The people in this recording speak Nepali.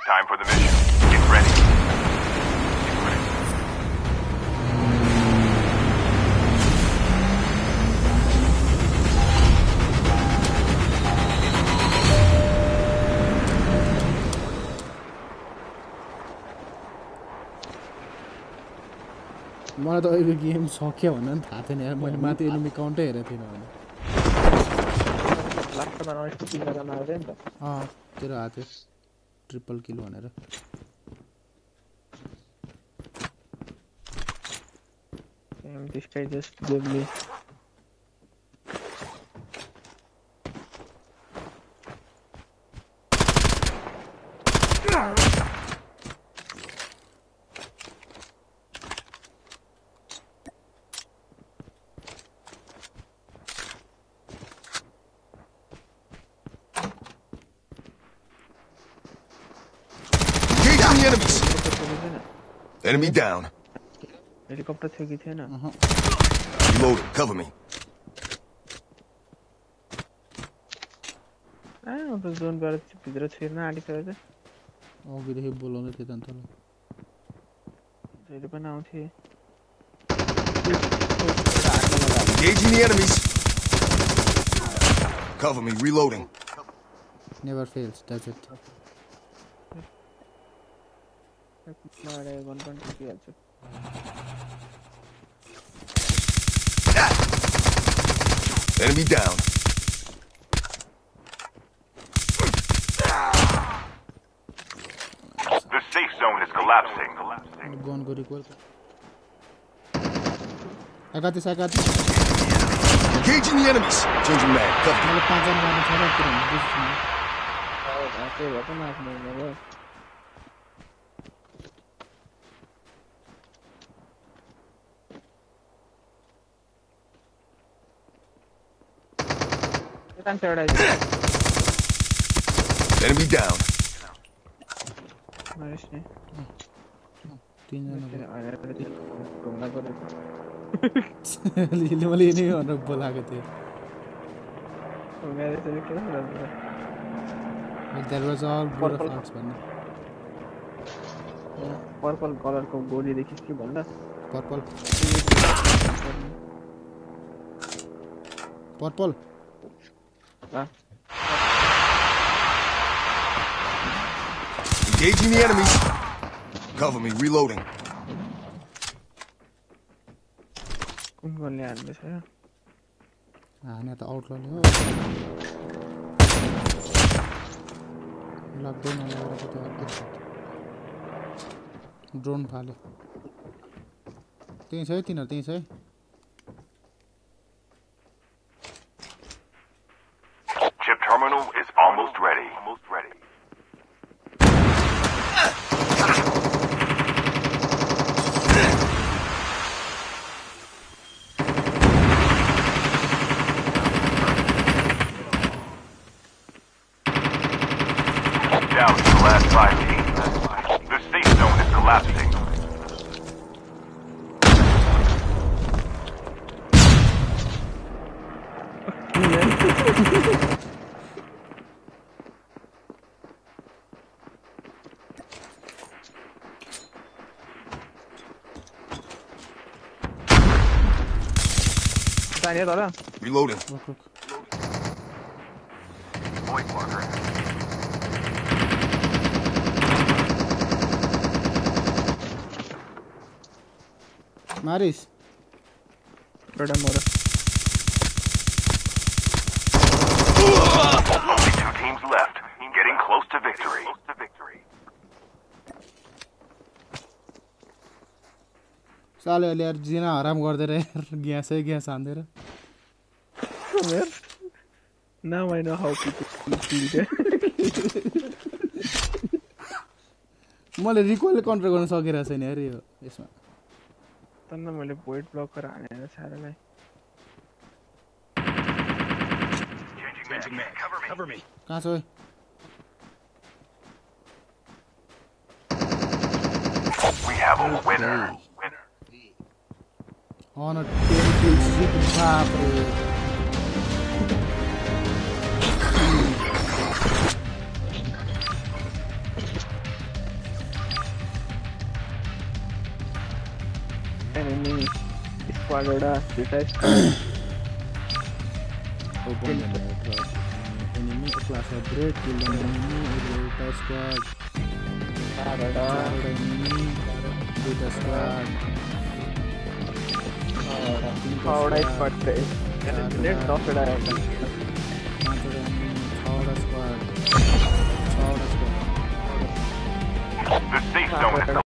Time for the mission. Get ready. मलाई त अहिले गेम सक्यो भन्ने पनि थाहा थिएन यार मैले माथि एनिमी काउन्टै हेरेको थिइनँ भने लास्टमा नस्टु किल गर्न आउँदै नि त तेरो हात ट्रिपल किल भनेर this guy just gave me Enemy down. Helicopter थियो कि थिएन Reload. Cover me. अब जोन बाट भित्र छिर्न आँटिसक्यो त अघिदेखि बोलाउँदै थिए त नि तँलाई जहिले पनि आउँथे Engaging the enemies. Cover me. Reloading. Never fails, does it? मारे 1.2 के हाल्छु Enemy down. The safe zone is collapsing. Gone go recall. I got this. Engaging the enemies. Changing mag. Cover me. Enemy down. Nice. There was all purple hearts. Purple color को गोली देखी इसकी बंदा Purple. Engaging the enemies. Cover me. Reloading. Net outlaw. Drone फाले त्यही छ तिनीहरु त्यही छ Chip terminal is almost ready. Down to the last 5 teams. The safe zone is collapsing. Reloading. Point marker. Maris. Only 2 teams left. Getting close to victory. साले अहिले यार जिना हराम गर्दै रे ग्यास हान्देर Now I know how people feel. मैले रिकॉइल कन्ट्रोल गर्न सकिरहेको छैन यार यो यसमा तन्न मैले पोइन्ट ब्लकर हानेर छाडलाई Changing mag. Cover me. कहाँ छ ओइ We have a winner. On a 10 kill streak बाप रे स्क्वाड एउटा दुईटा squad Open the network. Enemy class upgrade. Kill the enemy. एउटा squad. चारवटा enemy. दुईटा squad. छवटा स्क्वाड चाहिँ लेट 10 वटा आउँछ 5वटा enemy. 6वटा squad. 6वटा squad. The safe zone is